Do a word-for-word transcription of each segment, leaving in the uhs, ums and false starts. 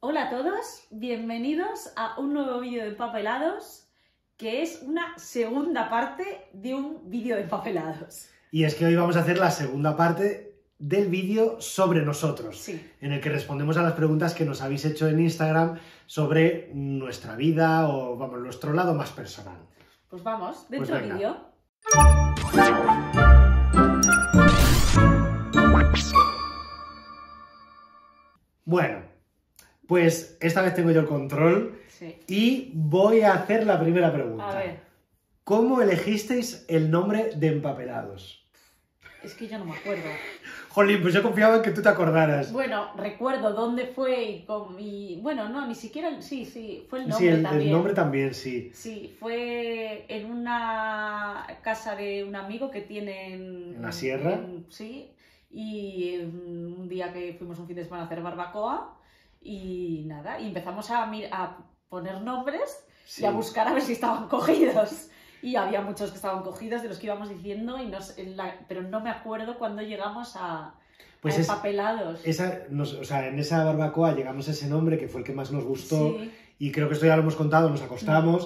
Hola a todos, bienvenidos a un nuevo vídeo de empapelados, que es una segunda parte de un vídeo de empapelados. Y es que hoy vamos a hacer la segunda parte del vídeo sobre nosotros, Sí. en el que respondemos a las preguntas que nos habéis hecho en Instagram sobre nuestra vida o, vamos, nuestro lado más personal. Pues vamos, dentro Pues del venga. vídeo. Bueno, pues esta vez tengo yo el control Sí. y voy a hacer la primera pregunta. A ver, ¿Cómo elegisteis el nombre de Empapelados? es que yo no me acuerdo. Jolín, pues yo confiaba en que tú te acordaras. Bueno, recuerdo dónde fue y, con, y bueno, no, ni siquiera, sí, sí, fue el nombre Sí, el, también. el nombre también, sí. Sí, fue en una casa de un amigo que tiene en... ¿En la sierra? en- sí, y en un día que fuimos un fin de semana a hacer barbacoa y nada, y empezamos a, mir- a poner nombres Sí. y a buscar a ver si estaban cogidos. Y había muchos que estaban cogidos de los que íbamos diciendo, y no sé, en la- pero no me acuerdo cuando llegamos a, Pues a es- empapelados. Esa, nos- o sea, en esa barbacoa llegamos a ese nombre que fue el que más nos gustó. Sí. Y creo que esto ya lo hemos contado, nos acostamos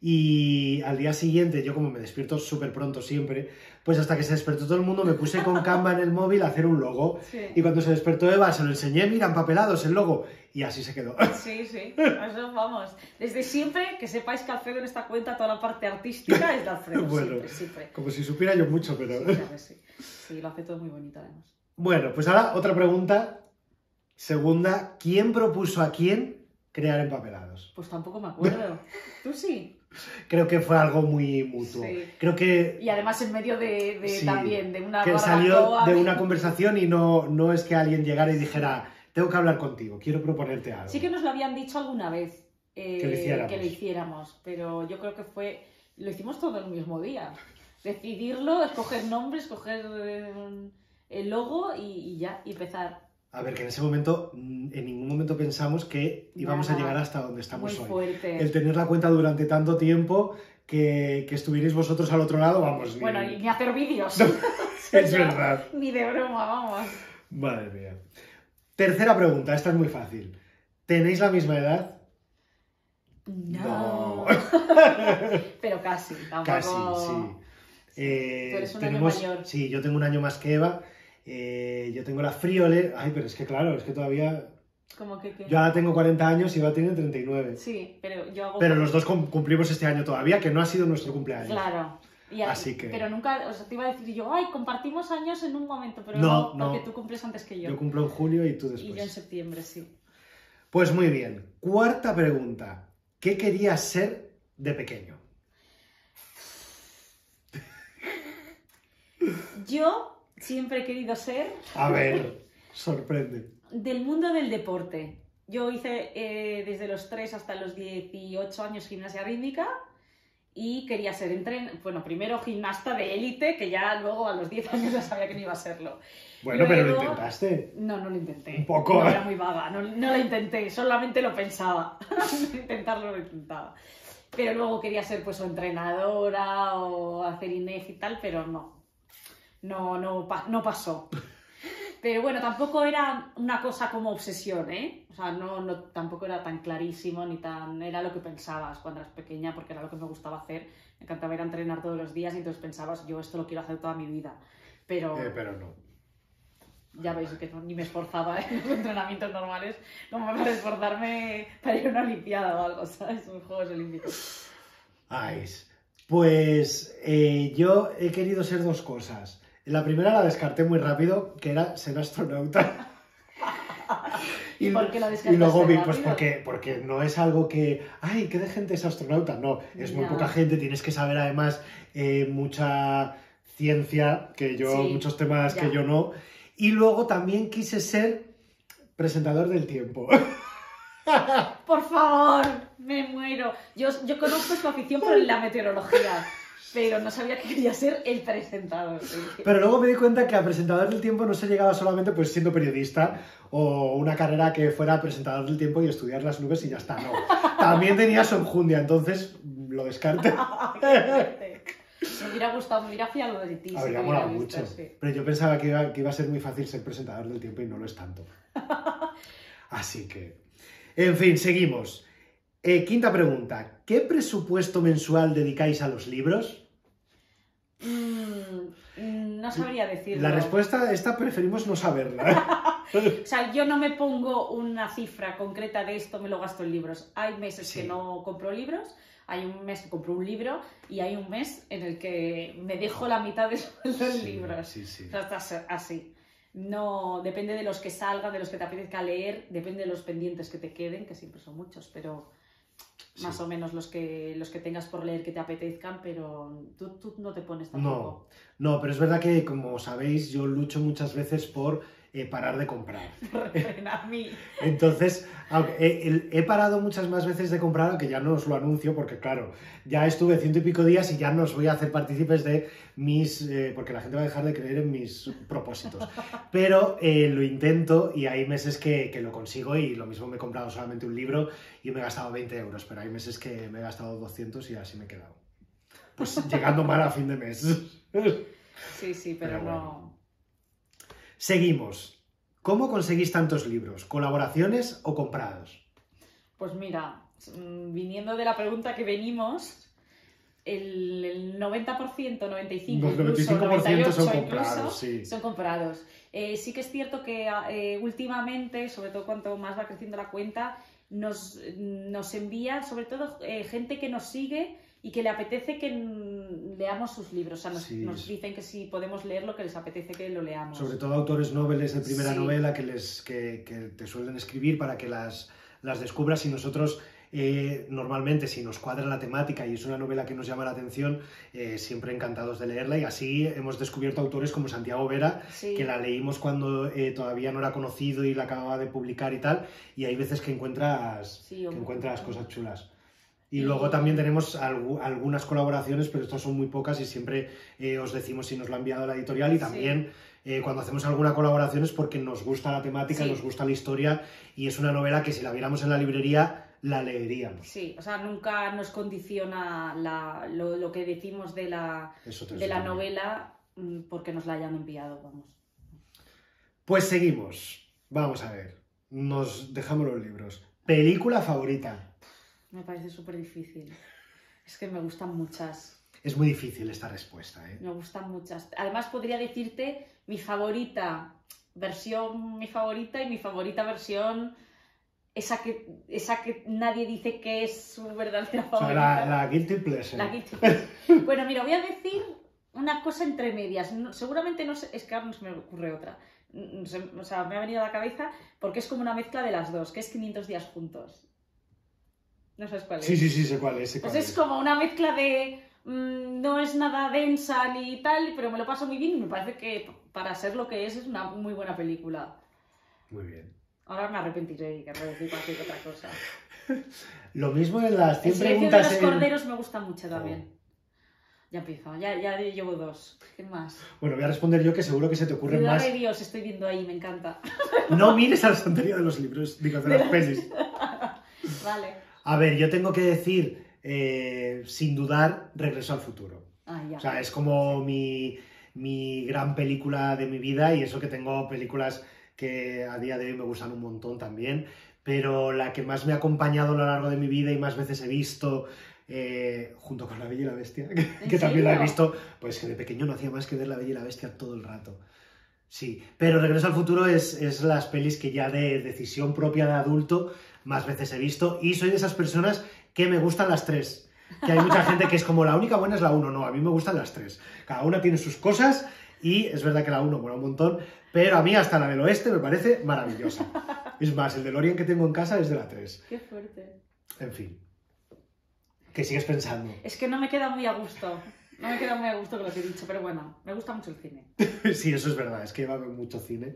y al día siguiente, yo como me despierto súper pronto siempre, pues hasta que se despertó todo el mundo me puse con Canva en el móvil a hacer un logo. Sí. Y cuando se despertó Eva se lo enseñé, mira, empapelados el logo, y así se quedó. Sí, sí, eso vamos. Desde siempre, que sepáis que Alfredo en esta cuenta toda la parte artística es de Alfredo, Bueno, siempre, siempre. como si supiera yo mucho, pero... Sí, claro que sí. Sí, lo hace todo muy bonito además. Bueno, pues ahora otra pregunta, segunda, ¿quién propuso a quién crear Empapelados? Pues tampoco me acuerdo. ¿Tú sí? Creo que fue algo muy mutuo. Sí. Creo que... Y además en medio de, de Sí, también, de una que salió barbacoa. de una conversación y no, no es que alguien llegara y dijera, tengo que hablar contigo, quiero proponerte algo. Sí que nos lo habían dicho alguna vez, eh, Que lo hiciéramos. que lo hiciéramos, pero yo creo que fue... Lo hicimos todo el mismo día. Decidirlo, escoger nombre, escoger eh, el logo y, y ya, y empezar. A ver, que en ese momento, mm, en ningún momento pensamos que íbamos a Nada. llegar hasta donde estamos Muy hoy. fuerte. El tener la cuenta durante tanto tiempo, que, que estuvierais vosotros al otro lado, vamos, ni... Bueno, y ni hacer vídeos. es verdad. Ni de broma, vamos. Madre mía. Tercera pregunta, esta es muy fácil. ¿Tenéis la misma edad? No. No. Pero casi, tampoco. Casi, sí. Eh, Tú eres un año tenemos- mayor. Sí, yo tengo un año más que Eva. Eh, yo tengo la friole. Ay, pero es que claro, es que todavía... Como que, que- Yo ahora tengo cuarenta años y Eva tiene treinta y nueve. Sí, pero yo hago... Pero los dos cum- cumplimos este año todavía, que no ha sido nuestro cumpleaños. Claro. Y a- Así que- Pero nunca, o sea, te iba a decir yo, ay, compartimos años en un momento, pero No, no, porque no. tú cumples antes que yo. Yo cumplo en julio y tú Y después. yo en septiembre, sí. Pues muy bien. Cuarta pregunta. ¿Qué querías ser de pequeño? Yo siempre he querido ser A ver, sorprende. del mundo del deporte. Yo hice eh, desde los tres hasta los dieciocho años gimnasia rítmica y quería ser entren... bueno, primero gimnasta de élite, que ya luego a los diez años ya sabía que no iba a serlo. Bueno, pero lo Luego- intentaste. No, no lo intenté. Un poco. No, era muy vaga, no, no lo intenté, solamente lo pensaba. Intentarlo lo intentaba. Pero luego quería ser pues o entrenadora o hacer I N E F y tal, pero no. No, no, pa- no pasó. Pero bueno, tampoco era una cosa como obsesión, ¿eh? O sea, no, no, tampoco era tan clarísimo ni tan... Era lo que pensabas cuando eras pequeña, porque era lo que me gustaba hacer. Me encantaba ir a entrenar todos los días y entonces pensabas, yo esto lo quiero hacer toda mi vida. Pero... Eh, pero no. Ya veis que no- ni me esforzaba en los entrenamientos normales como para esforzarme para ir a una olimpiada o algo, ¿sabes? Un Juegos Olímpicos. Ay, pues eh, yo he querido ser dos cosas. La primera la descarté muy rápido, que era ser astronauta. ¿Y por qué la descartaste Y luego vi, rápido? pues porque, porque no es algo que, ay, ¿qué de gente es astronauta? No, es muy Ya. poca gente, tienes que saber además eh, mucha ciencia, que yo, Sí, muchos temas ya. que yo no. Y luego también quise ser presentador del tiempo. Por favor, me muero. Yo, yo conozco su afición por la meteorología, pero no sabía que quería ser el presentador. Pero luego me di cuenta que a presentador del tiempo no se llegaba solamente pues siendo periodista o una carrera que fuera presentador del tiempo y estudiar las nubes y ya está, no. También tenía su enjundia, entonces lo descarté. Me hubiera gustado, me hubiera fiado de ti. si Habría te hubiera molado visto, mucho. sí. Pero yo pensaba que iba, que iba a ser muy fácil ser presentador del tiempo y no lo es tanto. Así que... En fin, seguimos. Eh, quinta pregunta. ¿Qué presupuesto mensual dedicáis a los libros? Mm, no sabría decirlo. La respuesta, esta preferimos no saberla. O sea, yo no me pongo una cifra concreta de esto, me lo gasto en libros. Hay meses Sí. que no compro libros, hay un mes que compro un libro y hay un mes en el que me dejo la mitad de sueldo en Sí, libros. sí, sí. O sea, está así. No, depende de los que salgan, de los que te apetezca leer, depende de los pendientes que te queden, que siempre son muchos, pero más Sí. o menos los que, los que tengas por leer que te apetezcan, pero tú, tú no te pones No, tampoco. no, pero es verdad que, como sabéis, yo lucho muchas veces por eh, parar de comprar. A mí. Entonces, aunque he, el- he parado muchas más veces de comprar, aunque ya no os lo anuncio, porque claro, ya estuve ciento y pico días y ya no os voy a hacer partícipes de mis... eh, porque la gente va a dejar de creer en mis propósitos. Pero eh, lo intento y hay meses que, que lo consigo y lo mismo me he comprado solamente un libro y me he gastado veinte euros, pero hay meses que me he gastado doscientos y así me he quedado. Pues llegando mal a fin de mes. Sí, sí, pero, Pero bueno. no... Seguimos. ¿Cómo conseguís tantos libros? ¿Colaboraciones o comprados? Pues mira, mm, viniendo de la pregunta que venimos, el, el noventa por ciento, noventa y cinco por ciento, Los noventa y cinco por ciento incluso, son noventa y ocho por ciento comprados, incluso, sí. son comprados. Eh, sí que es cierto que eh, últimamente, sobre todo cuanto más va creciendo la cuenta, nos, nos envía, sobre todo, eh, gente que nos sigue y que le apetece que mm, leamos sus libros. O sea, nos, Sí. nos dicen que si podemos leer lo que les apetece que lo leamos. Sobre todo autores noveles de primera Sí. novela que, les, que, que te suelen escribir para que las, las descubras y nosotros eh, normalmente si nos cuadra la temática y es una novela que nos llama la atención, eh, siempre encantados de leerla y así hemos descubierto autores como Santiago Vera, Sí. que la leímos cuando eh, todavía no era conocido y la acababa de publicar y tal, y hay veces que encuentras, Sí, que hombre. encuentras cosas chulas. Y Y- luego también tenemos algu- algunas colaboraciones, pero estas son muy pocas y siempre eh, os decimos si nos lo ha enviado la editorial y también eh, cuando hacemos alguna colaboración es porque nos gusta la temática, Sí. nos gusta la historia y es una novela que si la viéramos en la librería la leeríamos. Sí, o sea, nunca nos condiciona la, lo, lo que decimos de la, Eso te de la suena. novela mm, porque nos la hayan enviado, vamos. Pues seguimos. Vamos a ver. Nos dejamos los libros. Película favorita. Me parece súper difícil. Es que me gustan muchas, Es muy difícil esta respuesta, ¿eh? me gustan muchas. Además podría decirte mi favorita versión, mi favorita y mi favorita versión, esa que, esa que nadie dice que es su verdadera O sea, favorita. la, la Guilty Pleasure. La que- Bueno, mira, voy a decir una cosa entre medias. No- seguramente no sé, es que ahora no se me ocurre otra. No sé, o sea, me ha venido a la cabeza porque es como una mezcla de las dos, que es quinientos días juntos. No sabes cuál es. Sí, sí, sí, sé cuál es. sé Pues cuál es es. como una mezcla de... mm, no es nada densa ni tal, pero me lo paso muy bien y me parece que para ser lo que es, es una muy buena película. Muy bien. Ahora me arrepentiré y querré decir cualquier otra cosa. Lo mismo en las cien El silencio de preguntas los en... corderos me gusta mucho también. Ya empiezo, ya, ya llevo dos. ¿Qué más? Bueno, voy a responder yo que seguro que se te ocurren Ciudad más. de Dios, estoy viendo ahí, me encanta. No mires a la estantería de los libros, digo, de, De las las- pelis. Vale. A ver, yo tengo que decir, eh, sin dudar, Regreso al futuro. Ah, ya. O sea, es como mi, mi gran película de mi vida y eso que tengo películas que a día de hoy me gustan un montón también, pero la que más me ha acompañado a lo largo de mi vida y más veces he visto, eh, junto con La Bella y la Bestia, que, que también la he serio? visto, pues que de pequeño no hacía más que ver La Bella y la Bestia todo el rato. Sí, pero Regreso al futuro es, es las pelis que ya de decisión propia de adulto más veces he visto y soy de esas personas que me gustan las tres. Que hay mucha gente que es como la única buena es la uno, no, a mí me gustan las tres. Cada una tiene sus cosas y es verdad que la uno mola un montón, pero a mí hasta la del oeste me parece maravillosa. Es más, el DeLorean que tengo en casa es de la tres. Qué fuerte. En fin. ¿Qué sigues pensando? Es que no me queda muy a gusto. No me queda muy a gusto con lo que he dicho, pero bueno, me gusta mucho el cine. Sí, eso es verdad, es que va a haber mucho cine.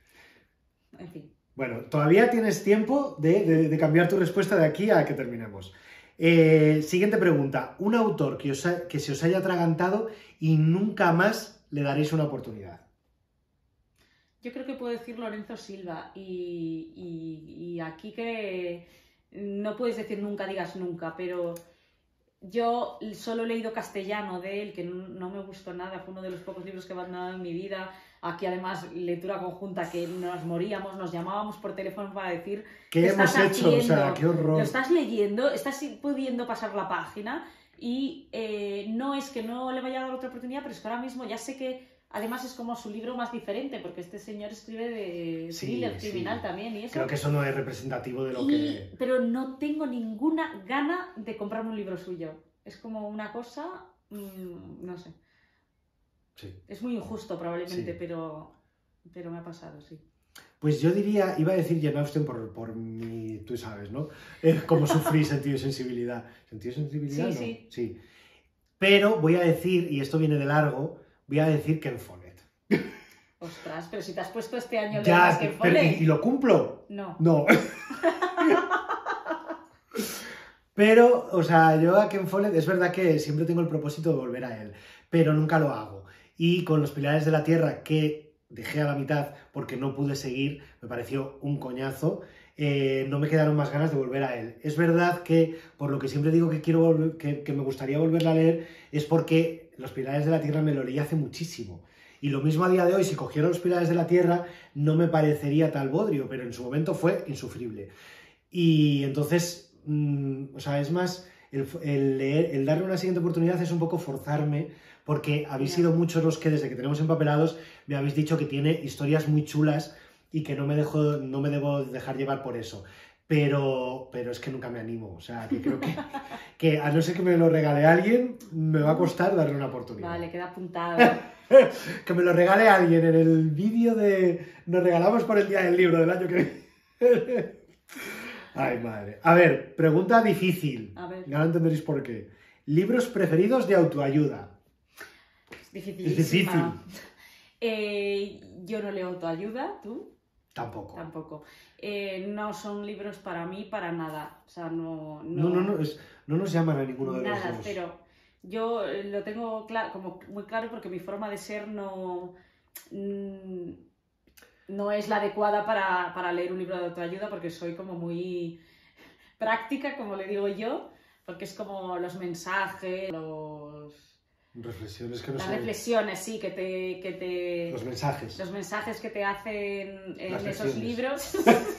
En fin. Bueno, todavía tienes tiempo de, de- de cambiar tu respuesta de aquí a que terminemos. Eh, siguiente pregunta. Un autor que, os ha- que se os haya atragantado y nunca más le daréis una oportunidad. Yo creo que puedo decir Lorenzo Silva y, y- y aquí que no puedes decir nunca, digas nunca, pero yo solo he leído castellano de él, que no, no me gustó nada, fue uno de los pocos libros que he abandonado en mi vida. aquí además lectura conjunta, que nos moríamos, nos llamábamos por teléfono para decir ¿Qué hemos estás hecho? O haciendo? sea, qué horror. Lo estás leyendo, estás pudiendo pasar la página y eh, no es que no le vaya a dar otra oportunidad, pero es que ahora mismo ya sé que además es como su libro más diferente, porque este señor escribe de thriller Sí, criminal sí. también y eso. Creo que eso no es representativo de lo Y- que... Pero no tengo ninguna gana de comprarme un libro suyo. Es como una cosa, mmm, no sé. Sí. Es muy injusto probablemente, Sí. pero, pero me ha pasado, sí. Pues yo diría, iba a decir Jane Austen por, por mi, tú sabes, ¿no? Eh, como sufrí sentido y sensibilidad. ¿Sentido y sensibilidad? Sí, No. sí. Sí. Pero voy a decir, y esto viene de largo, voy a decir Ken Follett. Ostras, pero si te has puesto este año Ya, más que pero- Follett. ¿y, y lo cumplo? No. No. Pero, o sea, yo a Ken Follett es verdad que siempre tengo el propósito de volver a él, pero nunca lo hago. Y con Los Pilares de la Tierra, que dejé a la mitad porque no pude seguir, me pareció un coñazo, eh, no me quedaron más ganas de volver a él. Es verdad que, por lo que siempre digo que, quiero volver, que, que me gustaría volverla a leer, es porque Los Pilares de la Tierra me lo leí hace muchísimo. Y lo mismo a día de hoy, si cogiera Los Pilares de la Tierra, no me parecería tal bodrio, pero en su momento fue insufrible. Y entonces, mmm, o sea, es más, el, el, leer, el darle una siguiente oportunidad es un poco forzarme, porque habéis sido muchos los que desde que tenemos empapelados me habéis dicho que tiene historias muy chulas y que no me, dejo, no me debo dejar llevar por eso. Pero, pero es que nunca me animo, o sea, que creo que, que a no ser que me lo regale alguien, me va a costar darle una oportunidad. Vale, queda apuntado. Que me lo regale alguien en el vídeo de... Nos regalamos por el día del libro del año que viene. Ay, madre. A ver, pregunta difícil. A ver. Ya no entenderéis por qué. ¿Libros preferidos de autoayuda? Es dificilísima. Es difícil. Eh, yo no leo autoayuda, ¿tú? Tampoco. Tampoco. Eh, no son libros para mí, para nada. O sea, no... No, no, no, es- no nos llaman a ninguno de los Nada, dos. pero yo eh, lo tengo cla- como muy claro porque mi forma de ser no, mm, no es la adecuada para, para leer un libro de autoayuda porque soy como muy práctica, como le digo yo, porque es como los mensajes, los, Reflexiones que no las son... reflexiones, sí, que te... Que te Los mensajes. los mensajes que te hacen en Las esos lecciones. libros.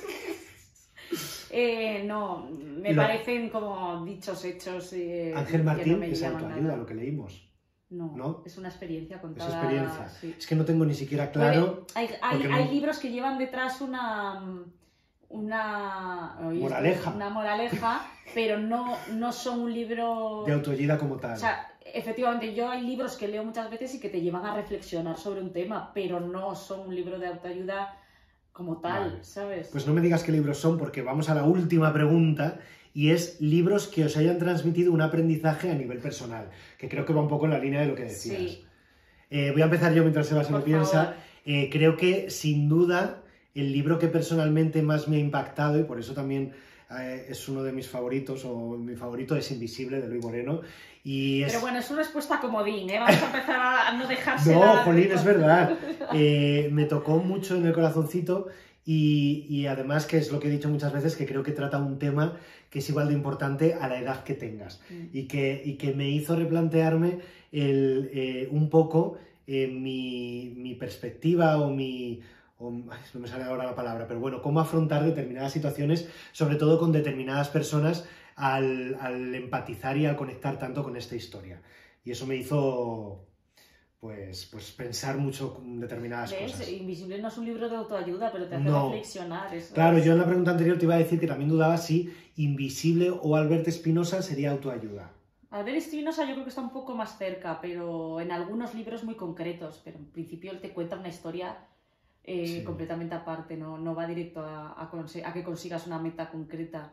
Eh, no, me Lo- parecen como dichos hechos. Eh, Ángel que Martín no me es llaman autoayuda, nada. lo que leímos. No, ¿No? es una experiencia Es contada. experiencia. sí. Es que no tengo ni siquiera claro... Puede- hay hay, porque hay no- libros que llevan detrás una. Una oye, esto, Moraleja. una moraleja, pero no, no son un libro. De autoayuda como tal. O sea, efectivamente, yo hay libros que leo muchas veces y que te llevan a reflexionar sobre un tema, pero no son un libro de autoayuda como tal, Vale. ¿sabes? Pues no me digas qué libros son, porque vamos a la última pregunta, y es libros que os hayan transmitido un aprendizaje a nivel personal, que creo que va un poco en la línea de lo que decías. Sí. Eh, voy a empezar yo mientras Seba se lo Por piensa. favor. Eh, creo que, sin duda, el libro que personalmente más me ha impactado, y por eso también eh, es uno de mis favoritos, o mi favorito es Invisible, de Luis Moreno. Y es... Pero bueno, es una respuesta comodín, ¿eh? Vamos a empezar a no dejarse. No, Jolín, es verdad. Eh, me tocó mucho en el corazoncito y, y además, que es lo que he dicho muchas veces, que creo que trata un tema que es igual de importante a la edad que tengas Mm. y que, y que me hizo replantearme el, eh, un poco eh, mi, mi perspectiva o mi... o- ay, no me sale ahora la palabra, pero bueno, cómo afrontar determinadas situaciones, sobre todo con determinadas personas, al, al empatizar y al conectar tanto con esta historia. Y eso me hizo... Pues, pues pensar mucho en determinadas ¿Ves? cosas. Invisible no es un libro de autoayuda, pero te hace No. reflexionar. Eso Claro, es. yo en la pregunta anterior te iba a decir que también dudaba si Invisible o Albert Espinosa sería autoayuda. Albert Espinosa yo creo que está un poco más cerca, pero en algunos libros muy concretos, pero en principio él te cuenta una historia eh, Sí. completamente aparte, no, no va directo a, a, conse- a que consigas una meta concreta.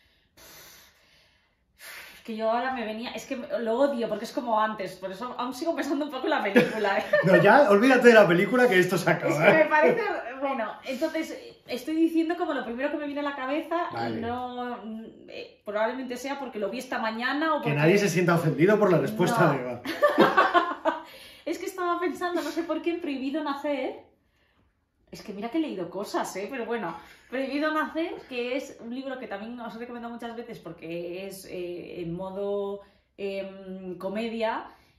Es que yo ahora me venía, es que lo odio porque es como antes, por eso aún sigo pensando un poco en la película. ¿eh? No, ya, olvídate de la película que esto se Es que acaba. me ¿eh? parece, bueno, entonces estoy diciendo como lo primero que me viene a la cabeza Vale. y no, mm, eh, probablemente sea porque lo vi esta mañana o Que porque... nadie se sienta ofendido por la respuesta No. de Eva. Es que estaba pensando, no sé por qué, en Prohibido Nacer. Es que mira que he leído cosas, ¿eh? Pero bueno, Prohibido Nacer, que es un libro que también os he recomendado muchas veces porque es eh, en modo em, comedia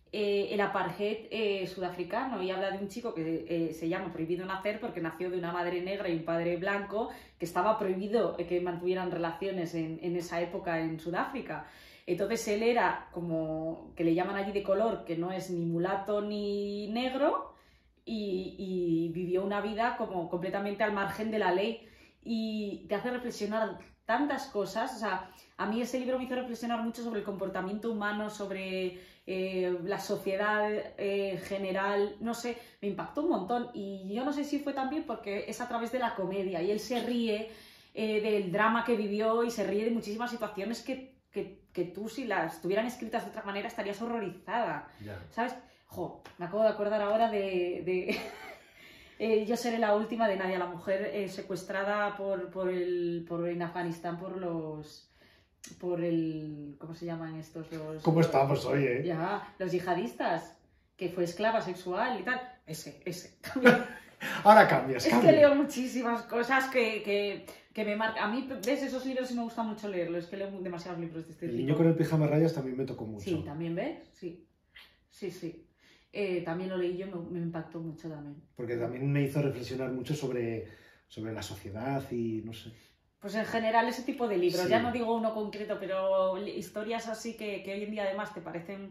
eh, el apartheid eh, sudafricano, y habla de un chico que eh, se llama Prohibido Nacer porque nació de una madre negra y un padre blanco, que estaba prohibido eh, que mantuvieran relaciones en, en esa época en Sudáfrica. Entonces él era como, que le llaman allí de color, que no es ni mulato ni negro, y, y vivió una vida como completamente al margen de la ley, y te hace reflexionar tantas cosas. O sea, a mí ese libro me hizo reflexionar mucho sobre el comportamiento humano, sobre eh, la sociedad eh, general, no sé, me impactó un montón, y yo no sé si fue también porque es a través de la comedia, y él se ríe eh, del drama que vivió y se ríe de muchísimas situaciones que, que, que tú, si las tuvieran escritas de otra manera, estarías horrorizada, yeah. ¿Sabes? Jo, me acabo de acordar ahora de... de... Eh, yo seré la última de Nadia, la mujer eh, secuestrada por, por, el, por en Afganistán por los... por el... ¿cómo se llaman estos? Los, ¿Cómo estamos hoy, eh? Ya, los yihadistas, que fue esclava sexual y tal. Ese, ese. Ahora cambias, Es cambia. que leo muchísimas cosas que, que, que me marcan. A mí, ves, esos libros sí me gusta mucho leerlos, es que leo demasiados libros de este el tipo. El niño con el pijama rayas también me tocó mucho. Sí, también, ¿ves? Sí, sí, sí. Eh, también lo leí yo, me, me impactó mucho también. Porque también me hizo reflexionar mucho sobre, sobre la sociedad y no sé. Pues en general ese tipo de libros, sí. Ya no digo uno concreto, pero historias así que, que hoy en día además te parecen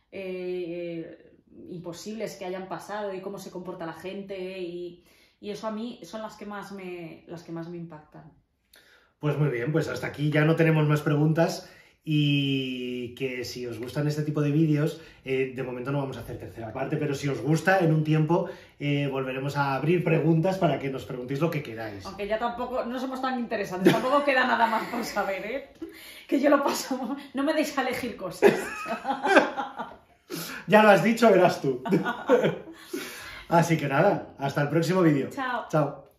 eh, imposibles que hayan pasado, y cómo se comporta la gente, y, y eso a mí son las que más me, las que más me impactan. Pues muy bien, pues hasta aquí ya no tenemos más preguntas. Y que si os gustan este tipo de vídeos, eh, de momento no vamos a hacer tercera parte, pero si os gusta, en un tiempo eh, volveremos a abrir preguntas para que nos preguntéis lo que queráis. Aunque ya tampoco, no somos tan interesantes, tampoco queda nada más por saber, ¿eh? Que yo lo paso, no me deis a elegir cosas. Ya lo has dicho, verás tú. Así que nada, hasta el próximo vídeo. Chao. Chao.